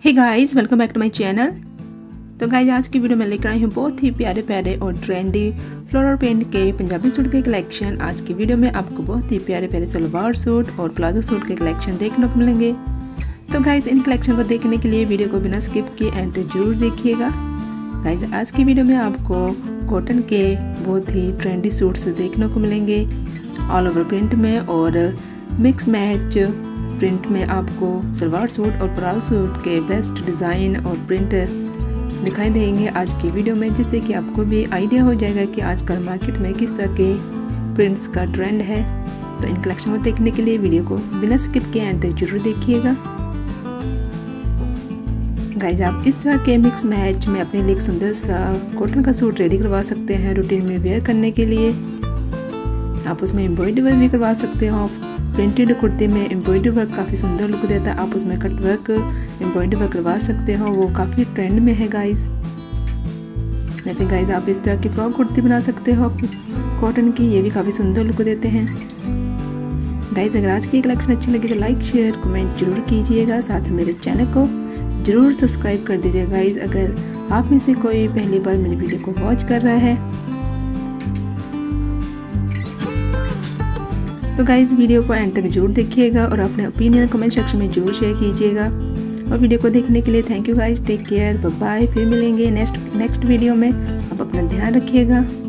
Hey guys, welcome back to my channel. तो guys, आज की वीडियो में लेकर आई हूँ बहुत ही प्यारे प्यारे और ट्रेंडी फ्लोरल प्रिंट के पंजाबी सूट के कलेक्शन। आज की वीडियो में आपको बहुत ही प्यारे प्यारे सलवार सूट और प्लाजो सूट के कलेक्शन देखने को मिलेंगे। तो गाइस, इन कलेक्शन को देखने के लिए वीडियो को बिना स्किप किए एंड तक जरूर देखिएगा। गाइस, आज की वीडियो में आपको कॉटन के बहुत ही ट्रेंडी सूट्स देखने को मिलेंगे ऑल ओवर प्रिंट में, और मिक्स मैच प्रिंट में आपको सलवार सूट और प्लाजो सूट के बेस्ट डिज़ाइन और प्रिंट दिखाई देंगे आज की वीडियो में, जिससे कि आपको भी आइडिया हो जाएगा कि आजकल मार्केट में किस तरह के प्रिंट्स का ट्रेंड है। तो इन कलेक्शन को देखने के लिए वीडियो को बिना स्किप किए एंड तक जरूर देखिएगा। गाइस, आप इस तरह के मिक्स मैच में अपने लिए एक सुंदर सा कॉटन का सूट रेडी करवा सकते हैं रूटीन में वेयर करने के लिए। आप उसमें एम्ब्रॉयडरी वर्क भी करवा सकते हो। प्रिंटेड कुर्ती में एम्ब्रॉयडरी वर्क काफ़ी सुंदर लुक देता है। आप उसमें कट वर्क एम्ब्रॉयडरी वर्क करवा सकते हो, वो काफ़ी ट्रेंड में है गाइस। या फिर गाइस, आप इस तरह की फ्रॉक कुर्ती बना सकते हो कॉटन की, ये भी काफ़ी सुंदर लुक देते हैं। गाइस, अगर आज की कलेक्शन अच्छी लगी तो लाइक शेयर कमेंट जरूर कीजिएगा, साथ में मेरे चैनल को जरूर सब्सक्राइब कर दीजिएगा। गाइस, अगर आप में से कोई पहली बार मेरी वीडियो को वॉच कर रहा है तो गाइस, वीडियो को एंड तक जरूर देखिएगा और अपने ओपिनियन कमेंट सेक्शन में जरूर शेयर कीजिएगा। और वीडियो को देखने के लिए thank you guys, take care, bye bye. फिर मिलेंगे नेक्स्ट वीडियो में। आप अपना ध्यान रखिएगा।